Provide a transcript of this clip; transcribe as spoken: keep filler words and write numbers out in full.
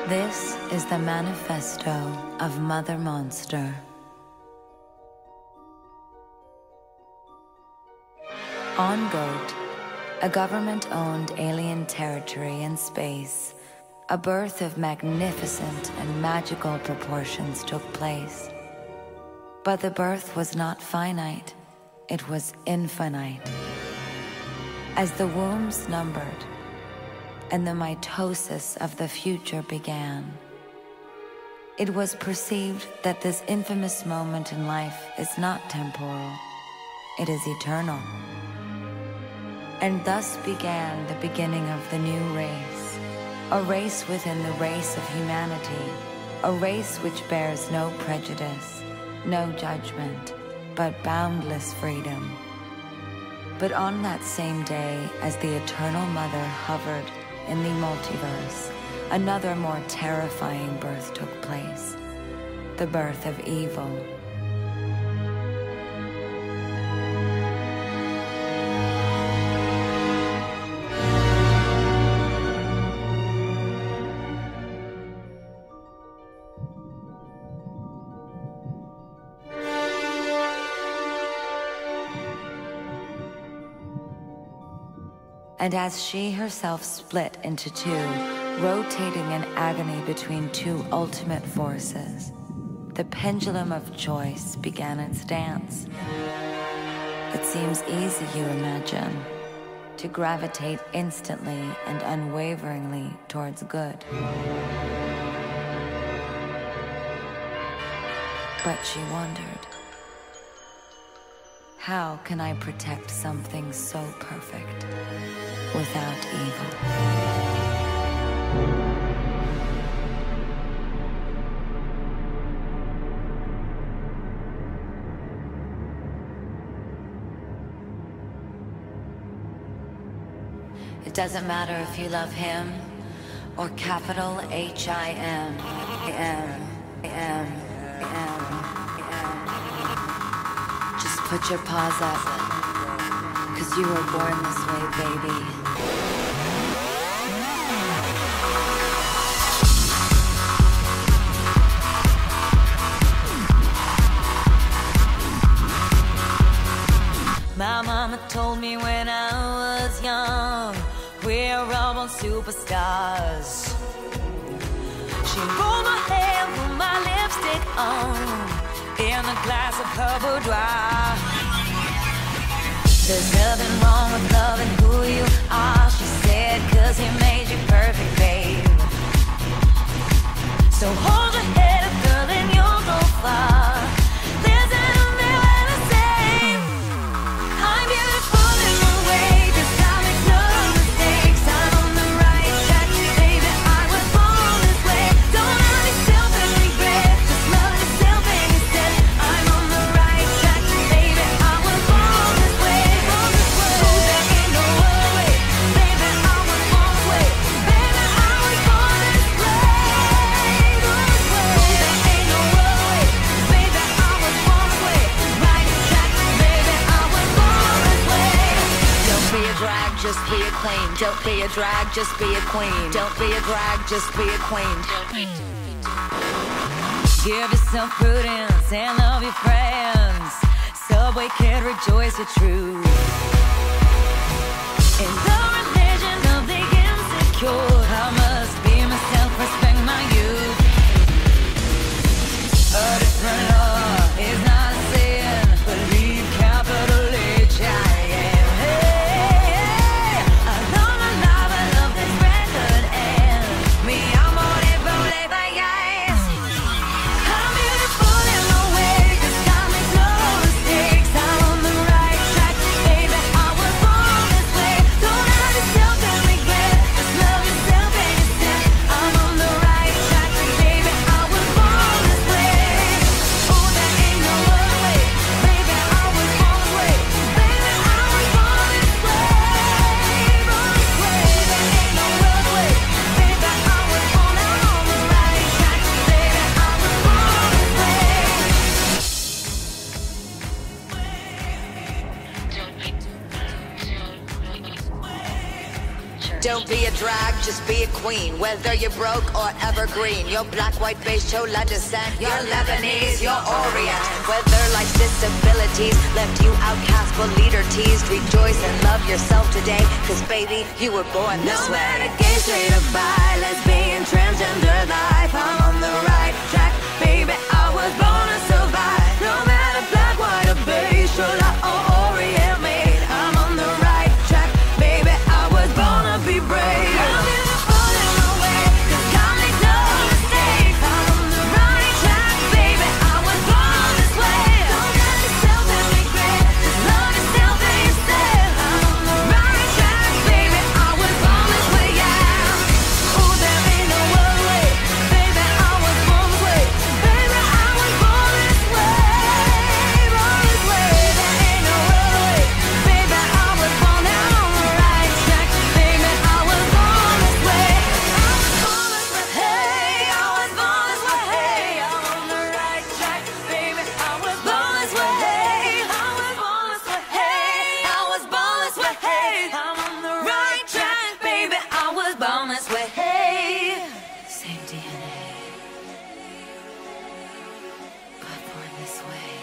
This is the manifesto of Mother Monster. On Goat, a government-owned alien territory in space, a birth of magnificent and magical proportions took place. But the birth was not finite, it was infinite. As the wombs numbered, and the mitosis of the future began, it was perceived that this infamous moment in life is not temporal, it is eternal. And thus began the beginning of the new race, a race within the race of humanity, a race which bears no prejudice, no judgment, but boundless freedom. But on that same day, as the Eternal Mother hovered in the multiverse, another more terrifying birth took place, the birth of evil. And as she herself split into two, rotating in agony between two ultimate forces, the pendulum of choice began its dance. It seems easy, you imagine, to gravitate instantly and unwaveringly towards good. But she wondered, how can I protect something so perfect without evil? It doesn't matter if you love him or capital H I M. M. M. M. Just put your paws up, 'cause you were born this way, baby. My mama told me when I was young, we're all born superstars. She rolled my hair, put my lipstick on, in a glass of her boudoir. There's nothing wrong with loving who you are, she said, 'cause he made you perfect, babe. So hold your head up, girl, and you'll go far. Listen to me when I say, I'm beautiful in my way, 'cause I make no mistakes. I'm on the right track, baby, I was born this way. Don't hurt yourself and regret, just love yourself and instead. I'm on the right track, baby, I was born this way, born this way. Oh, there ain't no other way, baby, I was born this way. Baby, I was born this way, born this way. Oh, there ain't no other way, baby, I was born this way. Right track, baby, I was born this way. Don't be a drag, just be a queen. Don't be a drag, just be a queen. Don't be a drag, just be a queen. Give yourself prudence and love your friends. Subway kid, rejoice your truth. In the religion of the insecure, I must be myself, respect my youth. A different law is not a sin, believe capital H I M. Hey, I love my life, I love this record, and me, I'm on it, roll it, like ice. I'm beautiful in my way, 'cause I make no mistakes. I'm on the right track, baby, I was born this way. Don't hurt yourself and regret, just love yourself and Don't be a drag, just be a queen. Whether you're broke or evergreen, you're black, white, beige, chola descent, you're Lebanese, you're Orient. Whether life's disabilities left you outcast but leader teased, rejoice and love yourself today, cause baby, you were born this way. No matter gay, straight or bi, lesbian, transgender life, I'm on the right track, baby, I was born to survive. No matter black, white or beige, chola or Orient made, I'm on the right track, baby, I was born to be brave. Same D N A, but born this way.